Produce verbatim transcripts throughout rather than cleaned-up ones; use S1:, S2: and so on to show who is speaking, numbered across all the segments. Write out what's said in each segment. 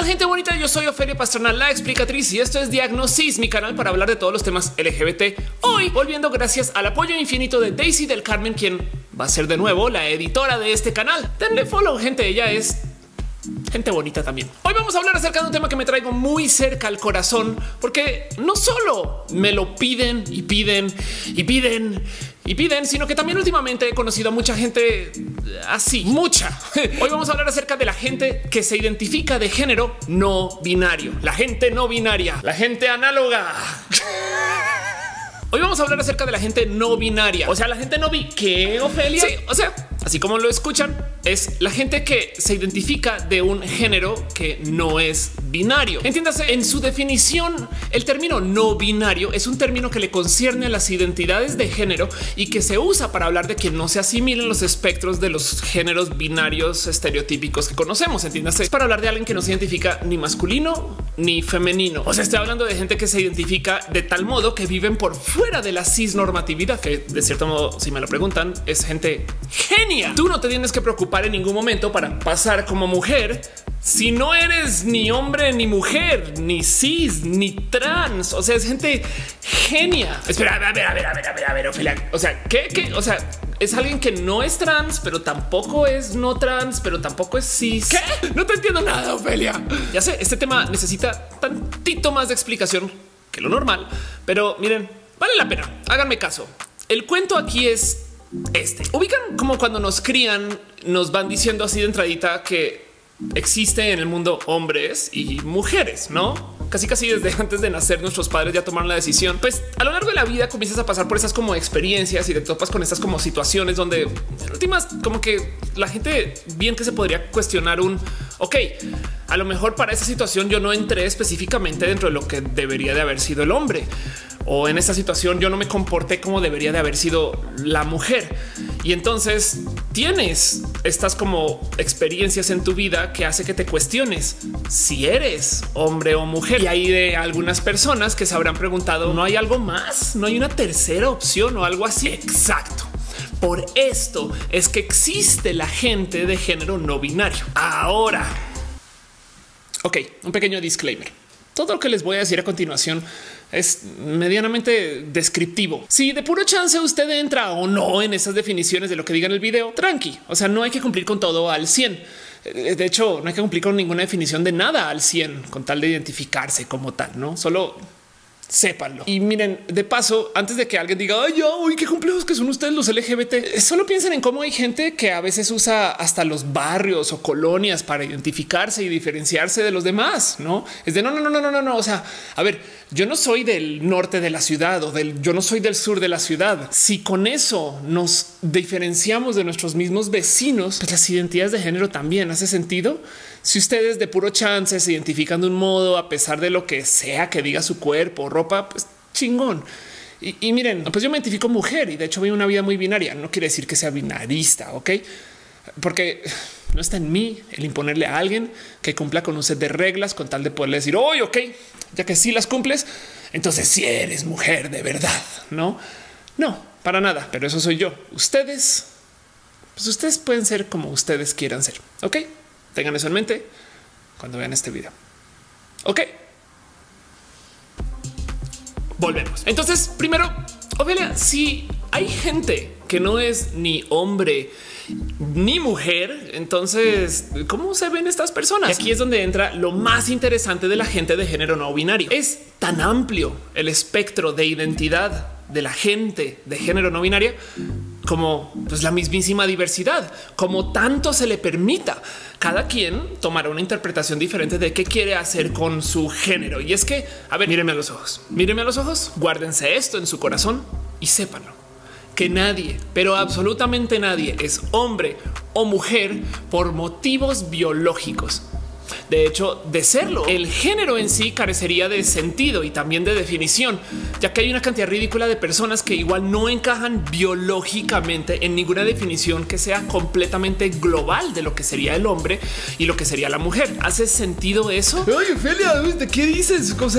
S1: gente bonita? Yo soy Ofelia Pastrana, la explicatriz, y esto es Diagnosis, mi canal para hablar de todos los temas L G B T. Hoy volviendo gracias al apoyo infinito de Daisy del Carmen, quien va a ser de nuevo la editora de este canal. Denle follow, gente. Ella es gente bonita también. Hoy vamos a hablar acerca de un tema que me traigo muy cerca al corazón, porque no solo me lo piden y piden y piden y piden, sino que también últimamente he conocido a mucha gente así, mucha. Hoy vamos a hablar acerca de la gente que se identifica de género no binario, la gente no binaria, la gente análoga. Hoy vamos a hablar acerca de la gente no binaria, o sea, la gente no vi que Ofelia. Sí, o sea, así como lo escuchan, es la gente que se identifica de un género que no es binario. Entiéndase, en su definición, el término no binario es un término que le concierne a las identidades de género y que se usa para hablar de que no se asimilen los espectros de los géneros binarios estereotípicos que conocemos. Entiéndase, es para hablar de alguien que no se identifica ni masculino ni femenino. O sea, estoy hablando de gente que se identifica de tal modo que viven por fuera de la cisnormatividad, que de cierto modo, si me lo preguntan, es gente genia. Tú no te tienes que preocupar en ningún momento para pasar como mujer si no eres ni hombre ni mujer, ni cis, ni trans. O sea, es gente genia. Espera, a ver, a ver, a ver, a ver, a ver, Ophelia. O sea, ¿qué? ¿Qué? O sea, es alguien que no es trans, pero tampoco es no trans, pero tampoco es cis. ¿Qué? No te entiendo nada, Ophelia. Ya sé, este tema necesita tantito más de explicación que lo normal, pero miren, vale la pena. Háganme caso. El cuento aquí es este. Ubican como cuando nos crían, nos van diciendo así de entradita que existe en el mundo hombres y mujeres, ¿no? Casi casi desde antes de nacer nuestros padres ya tomaron la decisión. Pues a lo largo de la vida comienzas a pasar por esas como experiencias y te topas con estas como situaciones donde en últimas como que la gente bien que se podría cuestionar un ok, a lo mejor para esa situación yo no entré específicamente dentro de lo que debería de haber sido el hombre, o en esta situación yo no me comporté como debería de haber sido la mujer. Y entonces tienes estas como experiencias en tu vida que hace que te cuestiones si eres hombre o mujer. Y hay de algunas personas que se habrán preguntado, ¿no hay algo más? ¿No hay una tercera opción o algo así? Exacto. Por esto es que existe la gente de género no binario. Ahora, ok, un pequeño disclaimer. Todo lo que les voy a decir a continuación es medianamente descriptivo. Si de puro chance usted entra o no en esas definiciones de lo que diga en el video, tranqui. O sea, no hay que cumplir con todo al cien. De hecho, no hay que cumplir con ninguna definición de nada al cien con tal de identificarse como tal, no solo sépanlo. Y miren, de paso, antes de que alguien diga ay, ya, uy, qué complejos que son ustedes los L G B T, solo piensen en cómo hay gente que a veces usa hasta los barrios o colonias para identificarse y diferenciarse de los demás. No es de no, no, no, no, no, no, no. O sea, a ver, yo no soy del norte de la ciudad o del yo no soy del sur de la ciudad. Si con eso nos diferenciamos de nuestros mismos vecinos, pues las identidades de género también hace sentido. Si ustedes de puro chance se identifican de un modo a pesar de lo que sea que diga su cuerpo, ropa, pues chingón. Y, y miren, pues yo me identifico mujer y de hecho vivo una vida muy binaria. No quiere decir que sea binarista, ok? Porque no está en mí el imponerle a alguien que cumpla con un set de reglas con tal de poderle decir hoy, ok, ya que sí las cumples, entonces si sí eres mujer de verdad, no, no, para nada. Pero eso soy yo. Ustedes, pues ustedes pueden ser como ustedes quieran ser. Ok, tengan eso en mente cuando vean este video. Ok, volvemos. Entonces, primero, Ofelia, si hay gente que no es ni hombre ni mujer, entonces, ¿cómo se ven estas personas? Y aquí es donde entra lo más interesante de la gente de género no binario. Es tan amplio el espectro de identidad de la gente de género no binaria como pues, la mismísima diversidad, como tanto se le permita. Cada quien tomará una interpretación diferente de qué quiere hacer con su género. Y es que, a ver, mírenme a los ojos, mírenme a los ojos, guárdense esto en su corazón y sépanlo. Que nadie, pero absolutamente nadie es hombre o mujer por motivos biológicos. De hecho, de serlo, el género en sí carecería de sentido y también de definición, ya que hay una cantidad ridícula de personas que igual no encajan biológicamente en ninguna definición que sea completamente global de lo que sería el hombre y lo que sería la mujer. ¿Hace sentido eso? Oye, Ophelia, ¿de qué dices? O sea,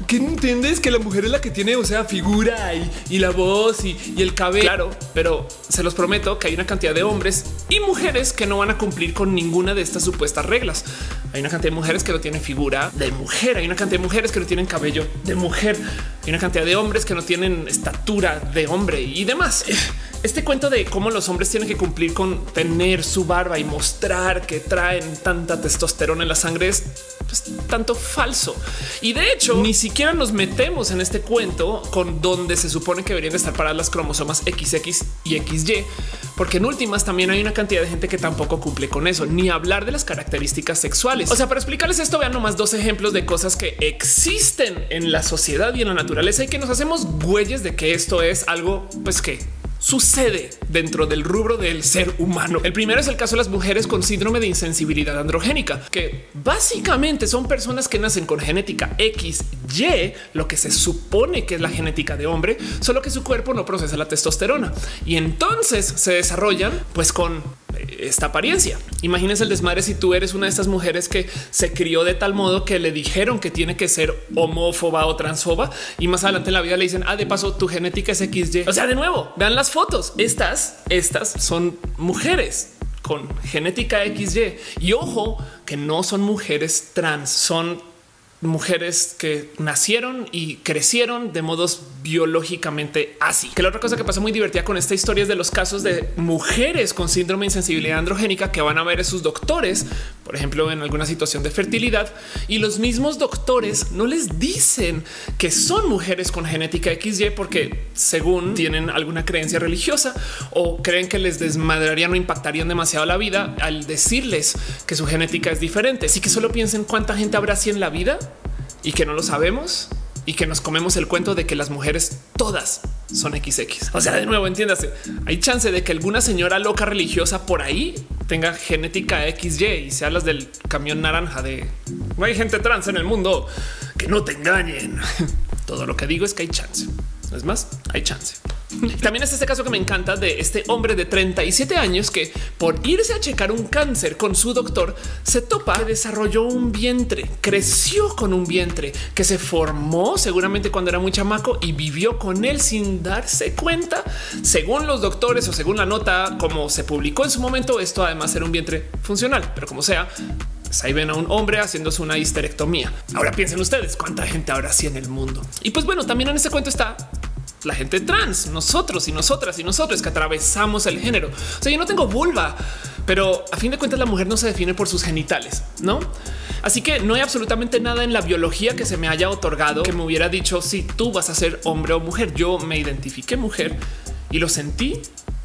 S1: ¿qué entiendes? Que la mujer es la que tiene, o sea, figura y, y la voz y, y el cabello. Claro, pero se los prometo que hay una cantidad de hombres y mujeres que no van a cumplir con ninguna de estas supuestas reglas. Hay una cantidad de mujeres que no tienen figura de mujer, hay una cantidad de mujeres que no tienen cabello de mujer, hay una cantidad de hombres que no tienen estatura de hombre y demás. Este cuento de cómo los hombres tienen que cumplir con tener su barba y mostrar que traen tanta testosterona en la sangre es pues, tanto falso. Y de hecho, ni siquiera nos metemos en este cuento con donde se supone que deberían de estar paradas las cromosomas equis equis y equis y, porque en últimas también hay una cantidad de gente que tampoco cumple con eso, ni hablar de las características sexuales. O sea, para explicarles esto, vean nomás dos ejemplos de cosas que existen en la sociedad y en la naturaleza y que nos hacemos güeyes de que esto es algo, pues que sucede dentro del rubro del ser humano. El primero es el caso de las mujeres con síndrome de insensibilidad androgénica, que básicamente son personas que nacen con genética equis y, lo que se supone que es la genética de hombre, solo que su cuerpo no procesa la testosterona y entonces se desarrollan pues con esta apariencia. Imagínense el desmadre si tú eres una de estas mujeres que se crió de tal modo que le dijeron que tiene que ser homófoba o transfoba y más adelante en la vida le dicen, ah, de paso tu genética es equis y. O sea, de nuevo, vean las fotos. Estas, estas son mujeres con genética equis y y ojo que no son mujeres trans, son mujeres que nacieron y crecieron de modos biológicamente así. Que la otra cosa que pasa muy divertida con esta historia es de los casos de mujeres con síndrome de insensibilidad androgénica que van a ver a sus doctores, por ejemplo, en alguna situación de fertilidad, y los mismos doctores no les dicen que son mujeres con genética equis y porque según tienen alguna creencia religiosa o creen que les desmadrarían o impactarían demasiado la vida al decirles que su genética es diferente. Así que solo piensen cuánta gente habrá así en la vida y que no lo sabemos y que nos comemos el cuento de que las mujeres todas son equis equis. O sea, de nuevo, entiéndase, hay chance de que alguna señora loca religiosa por ahí tenga genética equis y y se hablas del camión naranja de no hay gente trans en el mundo, que no te engañen. Todo lo que digo es que hay chance. No es más, hay chance. También es este caso que me encanta de este hombre de treinta y siete años que por irse a checar un cáncer con su doctor se topa que desarrolló un vientre, creció con un vientre que se formó seguramente cuando era muy chamaco y vivió con él sin darse cuenta. Según los doctores o según la nota como se publicó en su momento, esto además era un vientre funcional, pero como sea, pues ahí ven a un hombre haciéndose una histerectomía. Ahora piensen ustedes cuánta gente habrá así en el mundo. Y pues bueno, también en este cuento está la gente trans, nosotros y nosotras y nosotros que atravesamos el género. O sea, yo no tengo vulva, pero a fin de cuentas la mujer no se define por sus genitales, ¿no? Así que no hay absolutamente nada en la biología que se me haya otorgado que me hubiera dicho si tú vas a ser hombre o mujer. Yo me identifiqué mujer y lo sentí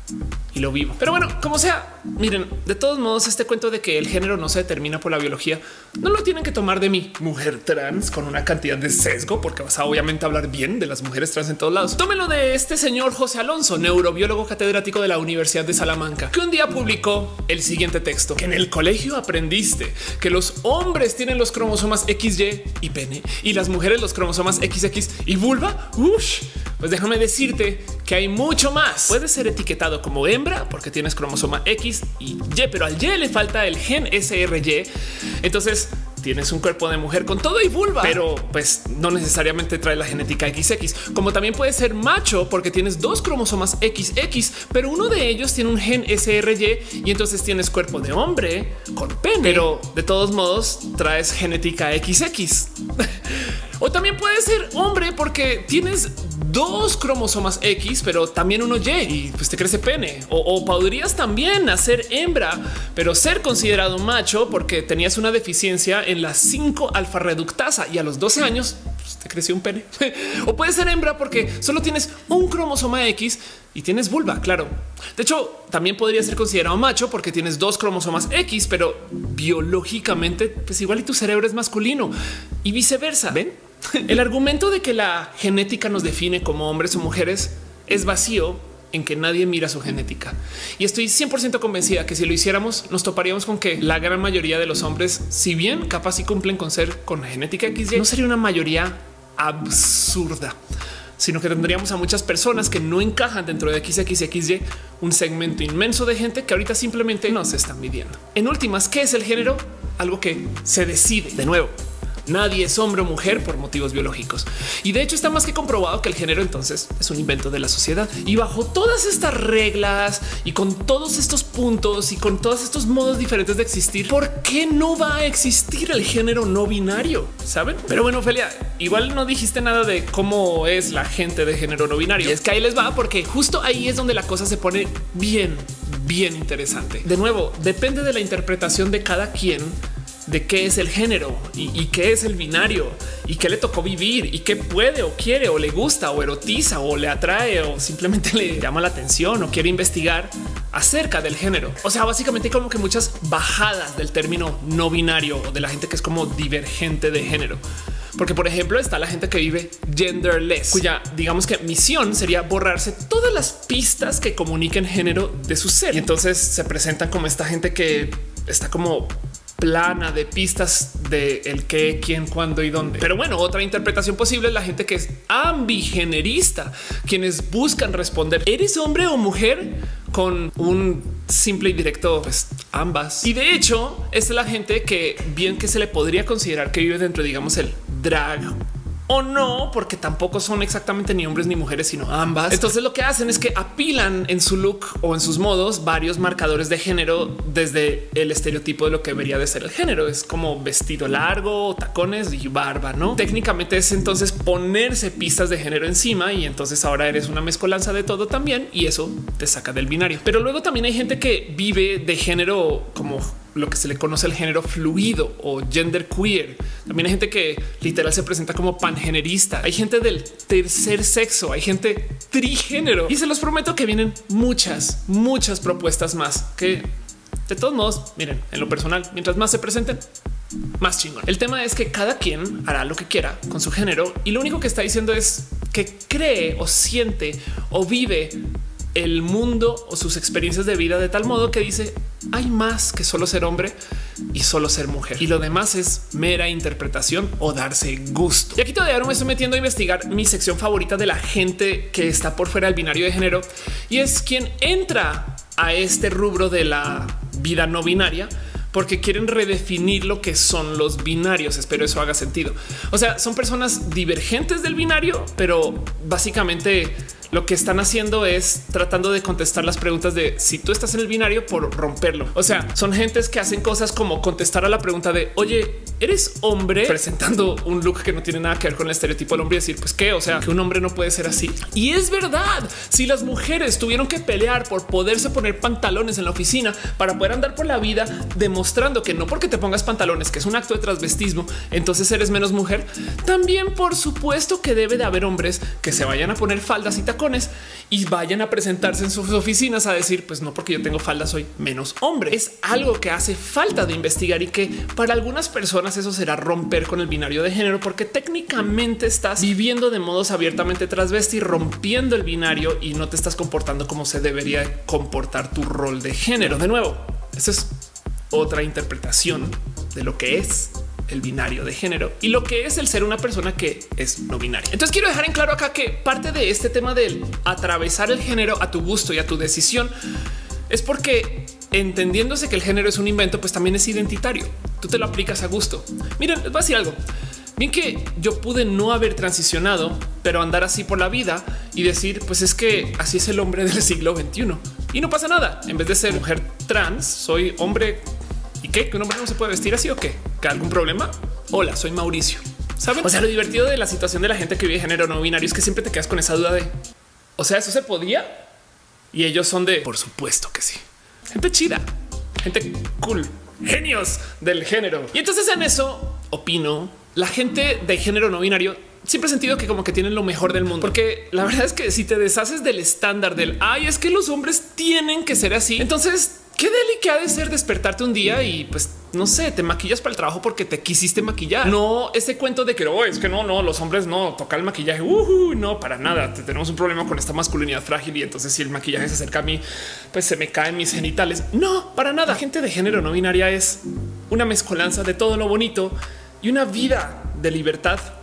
S1: y lo vivo. Pero bueno, como sea, miren, de todos modos, este cuento de que el género no se determina por la biología no lo tienen que tomar de mí, mujer trans con una cantidad de sesgo, porque vas a obviamente hablar bien de las mujeres trans en todos lados. Tómenlo de este señor José Alonso, neurobiólogo catedrático de la Universidad de Salamanca, que un día publicó el siguiente texto: que en el colegio aprendiste que los hombres tienen los cromosomas equis y y pene y las mujeres los cromosomas equis equis y vulva. Ush, pues déjame decirte que hay mucho más. Puedes ser etiquetado como hembra porque tienes cromosoma X y Y, pero al Y le falta el gen ese erre ye. Entonces tienes un cuerpo de mujer con todo y vulva, pero pues no necesariamente trae la genética equis equis. Como también puedes ser macho porque tienes dos cromosomas equis equis, pero uno de ellos tiene un gen ese erre ye y entonces tienes cuerpo de hombre con pene, pero de todos modos traes genética equis equis. O también puedes ser hombre porque tienes dos cromosomas X, pero también uno Y y pues te crece pene. O, o podrías también nacer hembra, pero ser considerado macho porque tenías una deficiencia en la cinco alfa reductasa y a los doce años pues, te creció un pene. O puedes ser hembra porque solo tienes un cromosoma X y tienes vulva. Claro. De hecho, también podría ser considerado macho porque tienes dos cromosomas X, pero biológicamente, pues igual y tu cerebro es masculino y viceversa. ¿Ven? El argumento de que la genética nos define como hombres o mujeres es vacío en que nadie mira su genética. Y estoy cien por ciento convencida que si lo hiciéramos, nos toparíamos con que la gran mayoría de los hombres, si bien capaz y cumplen con ser con genética equis y, no sería una mayoría absurda, sino que tendríamos a muchas personas que no encajan dentro de equis equis y equis y, un segmento inmenso de gente que ahorita simplemente no se están midiendo. En últimas, ¿qué es el género? Algo que se decide. De nuevo, Nadie es hombre o mujer por motivos biológicos. Y de hecho está más que comprobado que el género entonces es un invento de la sociedad. Y bajo todas estas reglas y con todos estos puntos y con todos estos modos diferentes de existir, ¿por qué no va a existir el género no binario? ¿Saben? Pero bueno, Ophelia, igual no dijiste nada de cómo es la gente de género no binario. Y es que ahí les va, porque justo ahí es donde la cosa se pone bien, bien interesante. De nuevo, depende de la interpretación de cada quien de qué es el género y, y qué es el binario y qué le tocó vivir y qué puede o quiere o le gusta o erotiza o le atrae o simplemente le llama la atención o quiere investigar acerca del género. O sea, básicamente hay como que muchas bajadas del término no binario o de la gente que es como divergente de género. Porque, por ejemplo, está la gente que vive genderless, cuya digamos que misión sería borrarse todas las pistas que comuniquen género de su ser. Y entonces se presentan como esta gente que está como plana de pistas de el qué, quién, cuándo y dónde. Pero bueno, otra interpretación posible es la gente que es ambigenerista, quienes buscan responder ¿eres hombre o mujer? Con un simple y directo, pues ambas. Y de hecho, esta es la gente que bien que se le podría considerar que vive dentro, digamos, el drag o no, porque tampoco son exactamente ni hombres ni mujeres, sino ambas. Entonces lo que hacen es que apilan en su look o en sus modos varios marcadores de género desde el estereotipo de lo que debería de ser el género. Es como vestido largo, tacones y barba, ¿no? Técnicamente es entonces ponerse pistas de género encima y entonces ahora eres una mezcolanza de todo también y eso te saca del binario. Pero luego también hay gente que vive de género como lo que se le conoce el género fluido o gender queer. También hay gente que literal se presenta como pangenerista. Hay gente del tercer sexo, hay gente trigénero y se los prometo que vienen muchas, muchas propuestas más que de todos modos, miren, en lo personal, mientras más se presenten, más chingón. El tema es que cada quien hará lo que quiera con su género y lo único que está diciendo es que cree o siente o vive el mundo o sus experiencias de vida de tal modo que dice hay más que solo ser hombre y solo ser mujer y lo demás es mera interpretación o darse gusto. Y aquí todavía no me estoy metiendo a investigar mi sección favorita de la gente que está por fuera del binario de género y es quien entra a este rubro de la vida no binaria porque quieren redefinir lo que son los binarios. Espero eso haga sentido. O sea, son personas divergentes del binario, pero básicamente lo que están haciendo es tratando de contestar las preguntas de si tú estás en el binario por romperlo. O sea, son gentes que hacen cosas como contestar a la pregunta de oye, ¿eres hombre? Presentando un look que no tiene nada que ver con el estereotipo del hombre y decir pues qué, o sea, que un hombre no puede ser así. Y es verdad, si las mujeres tuvieron que pelear por poderse poner pantalones en la oficina para poder andar por la vida demostrando que no porque te pongas pantalones, que es un acto de transvestismo, entonces eres menos mujer, también por supuesto que debe de haber hombres que se vayan a poner faldas y tacones y vayan a presentarse en sus oficinas a decir pues no porque yo tengo falda soy menos hombre. Es algo que hace falta de investigar y que para algunas personas eso será romper con el binario de género porque técnicamente estás viviendo de modos abiertamente transvesti, rompiendo el binario y no te estás comportando como se debería comportar tu rol de género. De nuevo, esa es otra interpretación de lo que es el binario de género y lo que es el ser una persona que es no binaria. Entonces quiero dejar en claro acá que parte de este tema del atravesar el género a tu gusto y a tu decisión es porque entendiéndose que el género es un invento, pues también es identitario. Tú te lo aplicas a gusto. Miren, les voy a decir algo. Bien que yo pude no haber transicionado, pero andar así por la vida y decir, pues es que así es el hombre del siglo veintiuno y no pasa nada. En vez de ser mujer trans, soy hombre. ¿Y qué? ¿Que un hombre no se puede vestir así o qué? ¿Que algún problema? Hola, soy Mauricio. ¿Saben? O sea, lo divertido de la situación de la gente que vive género no binario es que siempre te quedas con esa duda de, o sea, ¿eso se podía? Y ellos son de, por supuesto que sí. Gente chida, gente cool, genios del género. Y entonces en eso opino, la gente de género no binario siempre he sentido que como que tienen lo mejor del mundo, porque la verdad es que si te deshaces del estándar del ay, es que los hombres tienen que ser así, entonces qué deli que ha de ser despertarte un día y pues no sé, te maquillas para el trabajo porque te quisiste maquillar. No ese cuento de que oh, es que no, no, los hombres no tocan el maquillaje. Uh, no, para nada. Tenemos un problema con esta masculinidad frágil y entonces si el maquillaje se acerca a mí, pues se me caen mis genitales. No, para nada. La gente de género no binaria es una mezcolanza de todo lo bonito y una vida de libertad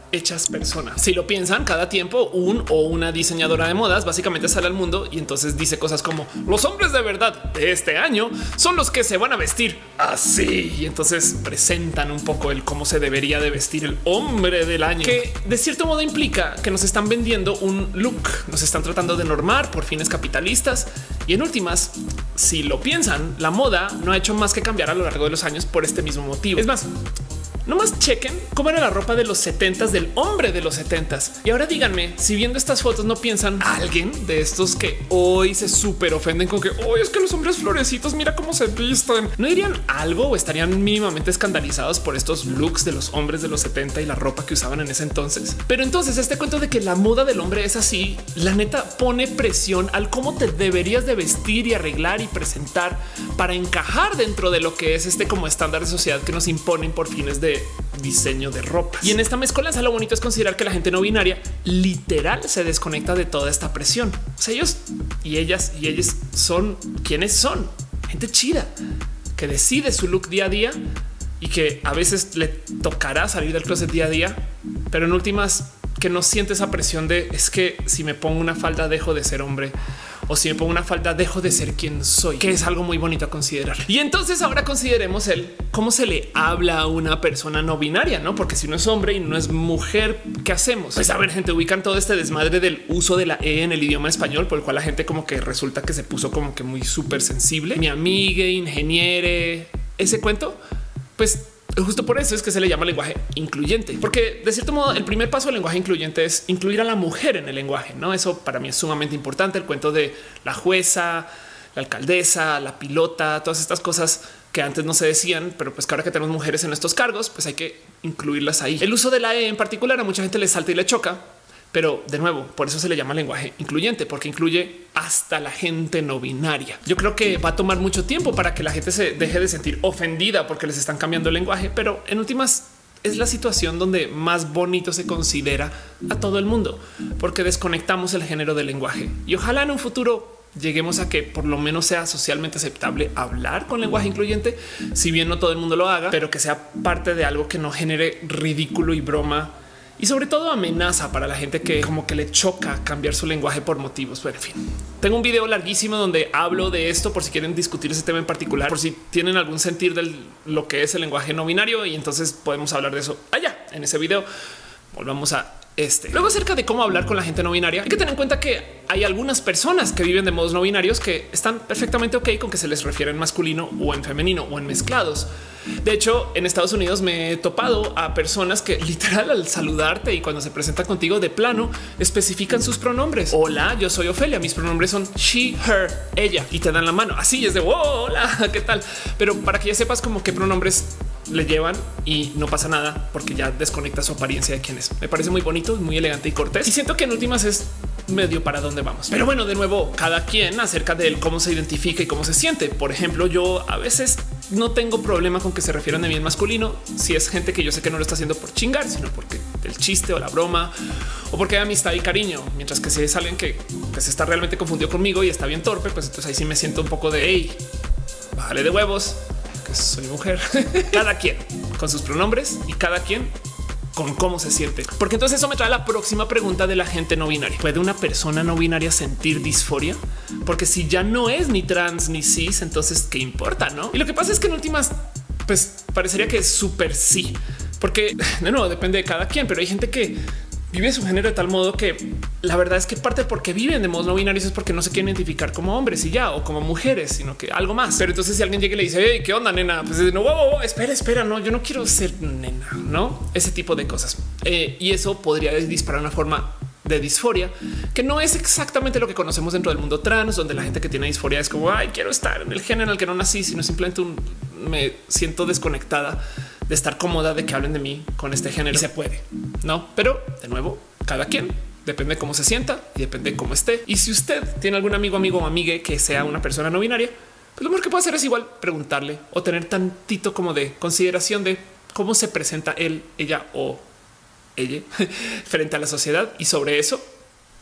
S1: hechas personas. Si lo piensan, cada tiempo un o una diseñadora de modas básicamente sale al mundo y entonces dice cosas como los hombres de verdad de este año son los que se van a vestir así. Y entonces presentan un poco el cómo se debería de vestir el hombre del año, que de cierto modo implica que nos están vendiendo un look, nos están tratando de normar por fines capitalistas. Y en últimas, si lo piensan, la moda no ha hecho más que cambiar a lo largo de los años por este mismo motivo. Es más, nomás chequen cómo era la ropa de los setentas del hombre de los setentas. Y ahora díganme si viendo estas fotos no piensan a alguien de estos que hoy se súper ofenden con que hoy es que los hombres florecitos, mira cómo se visten. ¿No dirían algo o estarían mínimamente escandalizados por estos looks de los hombres de los setenta y la ropa que usaban en ese entonces? Pero entonces este cuento de que la moda del hombre es así, la neta pone presión al cómo te deberías de vestir y arreglar y presentar para encajar dentro de lo que es este como estándar de sociedad que nos imponen por fines de diseño de ropa. Y en esta mezcolanza lo bonito es considerar que la gente no binaria literal se desconecta de toda esta presión. O sea, ellos y ellas y ellos son quienes son, gente chida que decide su look día a día y que a veces le tocará salir del closet día a día, pero en últimas que no siente esa presión de es que si me pongo una falda dejo de ser hombre, o si me pongo una falda dejo de ser quien soy, que es algo muy bonito a considerar. Y entonces ahora consideremos el cómo se le habla a una persona no binaria, no? Porque si no es hombre y no es mujer, ¿qué hacemos? Pues a ver, gente, ubican todo este desmadre del uso de la E en el idioma español, por el cual la gente como que resulta que se puso como que muy súper sensible. Mi amiga, ingeniere, ese cuento, pues justo por eso es que se le llama lenguaje incluyente, porque de cierto modo el primer paso del lenguaje incluyente es incluir a la mujer en el lenguaje. No, eso para mí es sumamente importante. El cuento de la jueza, la alcaldesa, la pilota, todas estas cosas que antes no se decían, pero pues que ahora que tenemos mujeres en estos cargos, pues hay que incluirlas ahí. El uso de la E en particular a mucha gente le salta y le choca, pero de nuevo, por eso se le llama lenguaje incluyente, porque incluye hasta la gente no binaria. Yo creo que va a tomar mucho tiempo para que la gente se deje de sentir ofendida porque les están cambiando el lenguaje, pero en últimas es la situación donde más bonito se considera a todo el mundo, porque desconectamos el género del lenguaje y ojalá en un futuro lleguemos a que por lo menos sea socialmente aceptable hablar con lenguaje incluyente, si bien no todo el mundo lo haga, pero que sea parte de algo que no genere ridículo y broma. Y sobre todo amenaza para la gente que como que le choca cambiar su lenguaje por motivos. Bueno, en fin, tengo un video larguísimo donde hablo de esto por si quieren discutir ese tema en particular, por si tienen algún sentir de lo que es el lenguaje no binario y entonces podemos hablar de eso allá en ese video. Volvamos a este. Luego acerca de cómo hablar con la gente no binaria, hay que tener en cuenta que hay algunas personas que viven de modos no binarios que están perfectamente ok con que se les refiere en masculino o en femenino o en mezclados. De hecho, en Estados Unidos me he topado a personas que literal al saludarte y cuando se presentan contigo de plano especifican sus pronombres. Hola, yo soy Ofelia. Mis pronombres son she, her, ella y te dan la mano. Así es de oh, hola, ¿qué tal? Pero para que ya sepas como qué pronombres le llevan y no pasa nada porque ya desconecta su apariencia de quién es. Me parece muy bonito, muy elegante y cortés. Y siento que en últimas es medio para dónde vamos. Pero bueno, de nuevo, cada quien acerca de él, cómo se identifica y cómo se siente. Por ejemplo, yo a veces no tengo problema con que se refieran de mí en masculino si es gente que yo sé que no lo está haciendo por chingar, sino porque el chiste o la broma o porque hay amistad y cariño. Mientras que si es alguien que, que se está realmente confundido conmigo y está bien torpe, pues entonces ahí sí me siento un poco de hey, bájale de huevos, que soy mujer. Cada quien con sus pronombres y cada quien con cómo se siente, porque entonces eso me trae la próxima pregunta de la gente no binaria. ¿Puede una persona no binaria sentir disforia? Porque si ya no es ni trans ni cis, entonces qué importa, ¿no? Y lo que pasa es que en últimas, pues parecería que es súper sí, porque de nuevo depende de cada quien, pero hay gente que vive su género de tal modo que la verdad es que parte porque viven de modos no binarios es porque no se quieren identificar como hombres y ya o como mujeres, sino que algo más. Pero entonces si alguien llega y le dice hey, ¿qué onda, nena? Pues no, wow, wow, espera, espera, no, yo no quiero ser nena, no ese tipo de cosas. Eh, y eso podría disparar una forma de disforia que no es exactamente lo que conocemos dentro del mundo trans, donde la gente que tiene disforia es como ay, quiero estar en el género en el que no nací, sino simplemente un, me siento desconectada de estar cómoda de que hablen de mí con este género. Y se puede, no, pero de nuevo, cada quien depende de cómo se sienta y depende de cómo esté. Y si usted tiene algún amigo, amigo o amigue que sea una persona no binaria, pues lo mejor que puede hacer es igual preguntarle o tener tantito como de consideración de cómo se presenta él, ella o ella frente a la sociedad. Y sobre eso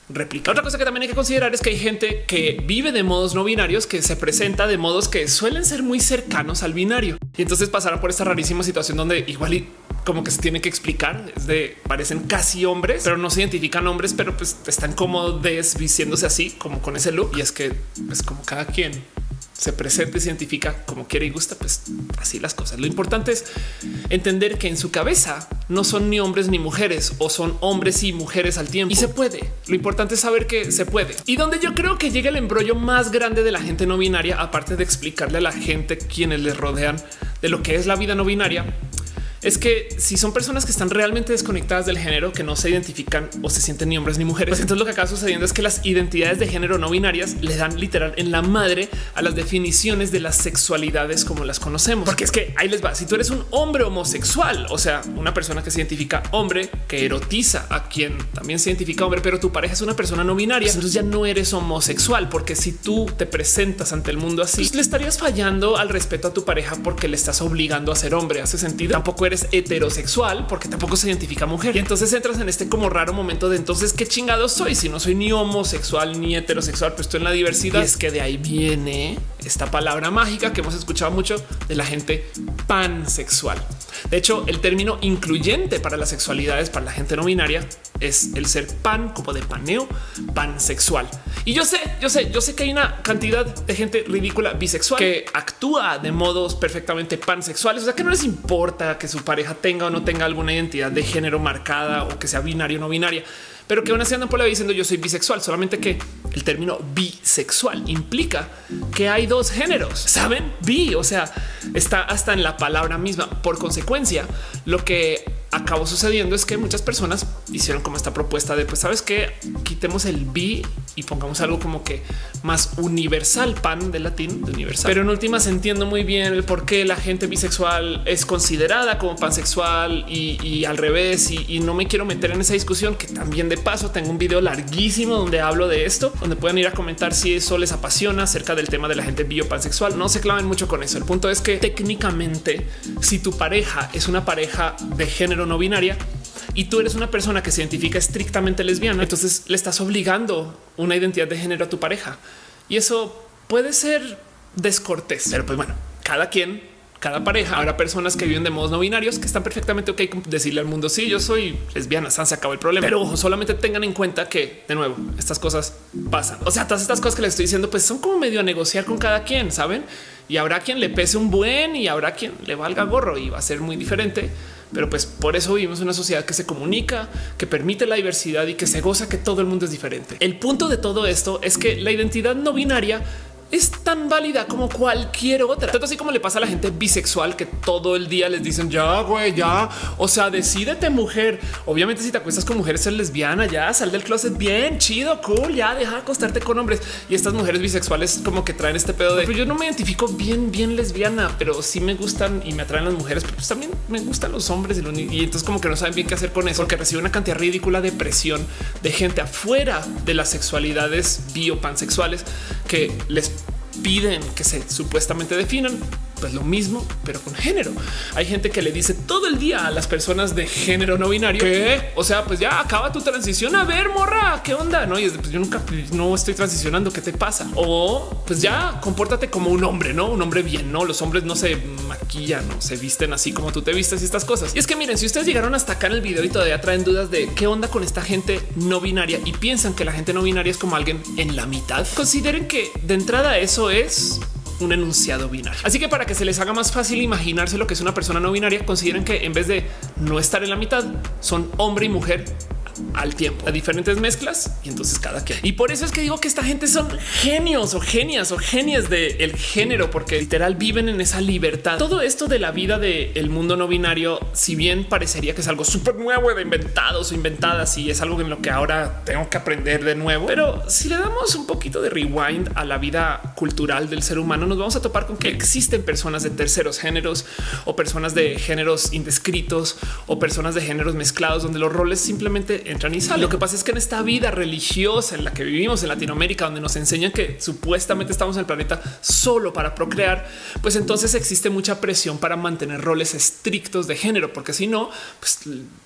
S1: replicar. Otra cosa que también hay que considerar es que hay gente que vive de modos no binarios, que se presenta de modos que suelen ser muy cercanos al binario y entonces pasarán por esta rarísima situación donde igual y como que se tiene que explicar, es de parecen casi hombres, pero no se identifican hombres, pero pues están cómodos vistiéndose así como con ese look. Y es que pues como cada quien se presenta y se identifica como quiere y gusta, pues así las cosas. Lo importante es entender que en su cabeza no son ni hombres ni mujeres, o son hombres y mujeres al tiempo. Y se puede. Lo importante es saber que se puede. Y donde yo creo que llega el embrollo más grande de la gente no binaria, aparte de explicarle a la gente quienes les rodean de lo que es la vida no binaria, es que si son personas que están realmente desconectadas del género, que no se identifican o se sienten ni hombres ni mujeres, pues entonces lo que acaba sucediendo es que las identidades de género no binarias le dan literal en la madre a las definiciones de las sexualidades como las conocemos. Porque es que ahí les va. Si tú eres un hombre homosexual, o sea, una persona que se identifica hombre, que erotiza a quien también se identifica hombre, pero tu pareja es una persona no binaria, pues entonces ya no eres homosexual, porque si tú te presentas ante el mundo así, pues le estarías fallando al respeto a tu pareja porque le estás obligando a ser hombre. ¿Hace sentido? Tampoco eres heterosexual porque tampoco se identifica mujer. Y entonces entras en este como raro momento de entonces qué chingados soy si no soy ni homosexual ni heterosexual, pues estoy en la diversidad. Y es que de ahí viene esta palabra mágica que hemos escuchado mucho de la gente pansexual. De hecho, el término incluyente para las sexualidades para la gente no binaria es el ser pan, como de paneo, pansexual. Y yo sé, yo sé, yo sé que hay una cantidad de gente ridícula bisexual que actúa de modos perfectamente pansexuales. O sea, que no les importa que su pareja tenga o no tenga alguna identidad de género marcada o que sea binario o no binaria, pero que aún así andan por la vida diciendo yo soy bisexual. Solamente que el término bisexual implica que hay dos géneros, saben? Bi, o sea, está hasta en la palabra misma. Por consecuencia, lo que acabó sucediendo es que muchas personas hicieron como esta propuesta de pues sabes que quitemos el bi y pongamos algo como que más universal, pan de latín de universal. Pero en últimas entiendo muy bien el por qué la gente bisexual es considerada como pansexual y, y al revés. Y, y no me quiero meter en esa discusión, que también de paso tengo un video larguísimo donde hablo de esto, donde pueden ir a comentar si eso les apasiona acerca del tema de la gente biopansexual. No se claven mucho con eso. El punto es que técnicamente, si tu pareja es una pareja de género no binaria y tú eres una persona que se identifica estrictamente lesbiana, entonces le estás obligando una identidad de género a tu pareja y eso puede ser descortés. Pero pues bueno, cada quien, cada pareja. Habrá personas que viven de modos no binarios que están perfectamente ok con decirle al mundo sí, yo soy lesbiana, se acabó el problema. Pero ojo, solamente tengan en cuenta que de nuevo estas cosas pasan. O sea, todas estas cosas que les estoy diciendo pues son como medio a negociar con cada quien, saben? Y habrá quien le pese un buen y habrá quien le valga gorro y va a ser muy diferente. Pero pues por eso vivimos una sociedad que se comunica, que permite la diversidad y que se goza que todo el mundo es diferente. El punto de todo esto es que la identidad no binaria es tan válida como cualquier otra. Tanto así como le pasa a la gente bisexual que todo el día les dicen ya, güey, ya. O sea, decídete, mujer. Obviamente, si te acuestas con mujeres, ser lesbiana, ya sal del closet bien chido, cool, ya deja de acostarte con hombres. Y estas mujeres bisexuales como que traen este pedo de pero yo no me identifico bien, bien lesbiana, pero sí me gustan y me atraen las mujeres, pero pues también me gustan los hombres y, los, y entonces como que no saben bien qué hacer con eso porque reciben una cantidad ridícula de presión de gente afuera de las sexualidades biopansexuales que les piden que se supuestamente definan pues lo mismo, pero con género. Hay gente que le dice todo el día a las personas de género no binario que, o sea, pues ya acaba tu transición. A ver, morra, ¿qué onda? No, y pues yo nunca no estoy transicionando. ¿Qué te pasa? O pues ya compórtate como un hombre, no un hombre bien. No, los hombres no se maquillan, no se visten así como tú te vistes y estas cosas. Y es que miren, si ustedes llegaron hasta acá en el video y todavía traen dudas de qué onda con esta gente no binaria y piensan que la gente no binaria es como alguien en la mitad, consideren que de entrada eso es un enunciado binario. Así que para que se les haga más fácil imaginarse lo que es una persona no binaria, consideren que en vez de no estar en la mitad, son hombre y mujer al tiempo, a diferentes mezclas y entonces cada quien. Y por eso es que digo que esta gente son genios o genias o genias del género, porque literal viven en esa libertad. Todo esto de la vida del mundo no binario, si bien parecería que es algo súper nuevo de inventados o inventadas y es algo en lo que ahora tengo que aprender de nuevo, pero si le damos un poquito de rewind a la vida cultural del ser humano, nos vamos a topar con que existen personas de terceros géneros o personas de géneros indescritos o personas de géneros mezclados donde los roles simplemente entran y salen. Lo que pasa es que en esta vida religiosa en la que vivimos en Latinoamérica, donde nos enseñan que supuestamente estamos en el planeta solo para procrear, pues entonces existe mucha presión para mantener roles estrictos de género, porque si no, pues, pues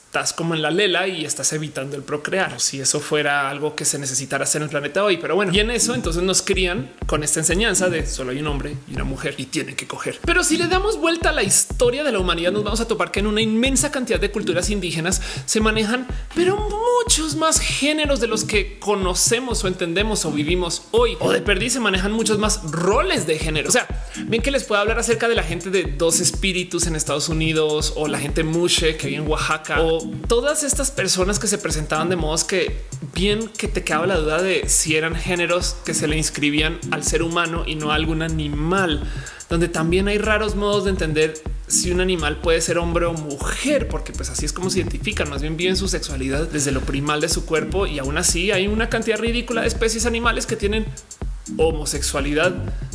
S1: estás como en la lela y estás evitando el procrear, o si eso fuera algo que se necesitara hacer en el planeta hoy. Pero bueno, y en eso entonces nos crían con esta enseñanza de solo hay un hombre y una mujer y tienen que coger. Pero si le damos vuelta a la historia de la humanidad, nos vamos a topar que en una inmensa cantidad de culturas indígenas se manejan, pero muchos más géneros de los que conocemos o entendemos o vivimos hoy, o de perdí se manejan muchos más roles de género. O sea, bien que les puedo hablar acerca de la gente de dos espíritus en Estados Unidos, o la gente mushe que vive en Oaxaca, o todas estas personas que se presentaban de modos que bien que te quedaba la duda de si eran géneros que se le inscribían al ser humano y no a algún animal, donde también hay raros modos de entender si un animal puede ser hombre o mujer, porque pues así es como se identifican, más bien viven su sexualidad desde lo primal de su cuerpo, y aún así hay una cantidad ridícula de especies animales que tienen homosexualidad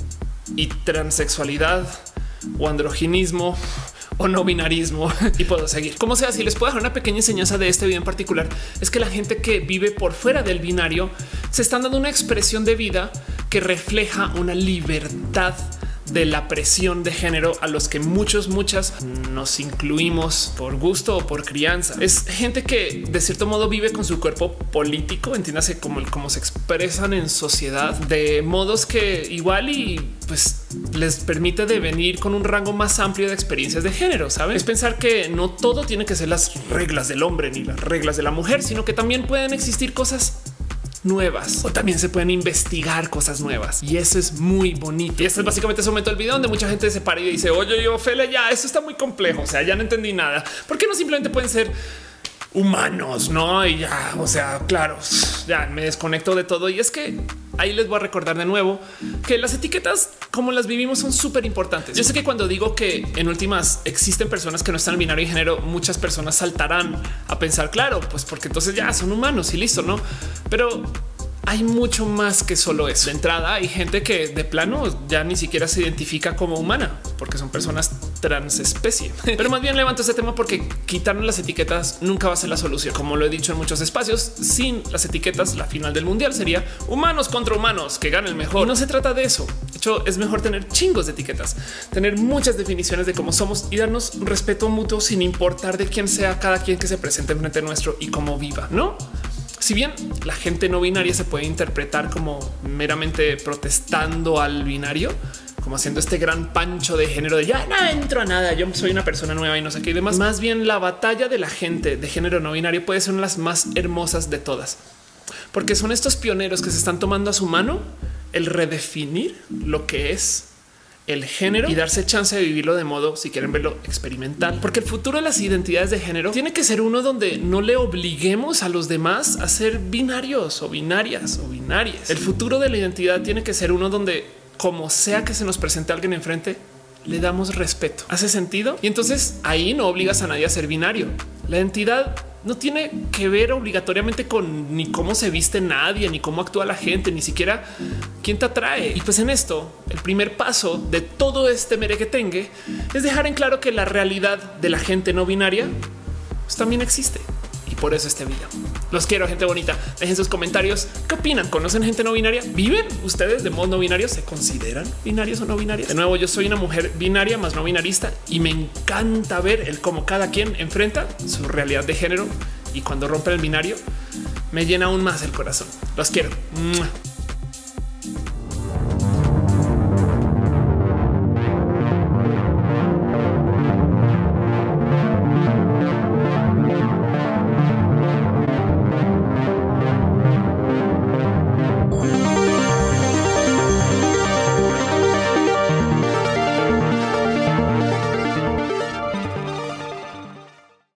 S1: y transexualidad o androginismo o no binarismo y puedo seguir. Como sea, si les puedo dejar una pequeña enseñanza de este video en particular, es que la gente que vive por fuera del binario se están dando una expresión de vida que refleja una libertad de la presión de género a los que muchos, muchas nos incluimos por gusto o por crianza. Es gente que de cierto modo vive con su cuerpo político, entiéndase como el cómo se expresan en sociedad, de modos que igual y pues les permite devenir con un rango más amplio de experiencias de género. Saben, es pensar que no todo tiene que ser las reglas del hombre ni las reglas de la mujer, sino que también pueden existir cosas nuevas, o también se pueden investigar cosas nuevas, y eso es muy bonito. Y este es básicamente ese momento del video donde mucha gente se para y dice, oye, yo, Ophelia, ya eso está muy complejo. O sea, ya no entendí nada. ¿Por qué no simplemente pueden ser humanos? No, y ya, o sea, claro, ya me desconecto de todo. Y es que ahí les voy a recordar de nuevo que las etiquetas como las vivimos son súper importantes. Yo sé que cuando digo que en últimas existen personas que no están en binario y género, muchas personas saltarán a pensar, claro, pues porque entonces ya son humanos y listo, ¿no? Pero hay mucho más que solo eso. De entrada hay gente que de plano ya ni siquiera se identifica como humana porque son personas transespecie. Pero más bien levanto este tema porque quitarnos las etiquetas nunca va a ser la solución. Como lo he dicho en muchos espacios, sin las etiquetas la final del mundial sería humanos contra humanos, que gane el mejor. Y no se trata de eso. De hecho, es mejor tener chingos de etiquetas, tener muchas definiciones de cómo somos y darnos respeto mutuo sin importar de quién sea cada quien que se presente frente nuestro y cómo viva, ¿no? Si bien la gente no binaria se puede interpretar como meramente protestando al binario, como haciendo este gran pancho de género de ya no entro a nada, yo soy una persona nueva y no sé qué y demás, más bien la batalla de la gente de género no binario puede ser una de las más hermosas de todas, porque son estos pioneros que se están tomando a su mano el redefinir lo que es el género y darse chance de vivirlo de modo, si quieren verlo, experimental, porque el futuro de las identidades de género tiene que ser uno donde no le obliguemos a los demás a ser binarios o binarias o binarias. El futuro de la identidad tiene que ser uno donde, como sea que se nos presente alguien enfrente, le damos respeto. ¿Hace sentido? Y entonces ahí no obligas a nadie a ser binario. La identidad no tiene que ver obligatoriamente con ni cómo se viste nadie, ni cómo actúa la gente, ni siquiera quién te atrae. Y pues en esto, el primer paso de todo este merequetengue es dejar en claro que la realidad de la gente no binaria pues también existe. Y por eso este video. Los quiero, gente bonita. Dejen sus comentarios. ¿Qué opinan? ¿Conocen gente no binaria? ¿Viven ustedes de modo no binario? ¿Se consideran binarios o no binarios? De nuevo, yo soy una mujer binaria más no binarista y me encanta ver el cómo cada quien enfrenta su realidad de género, y cuando rompen el binario me llena aún más el corazón. Los quiero. ¡Mua!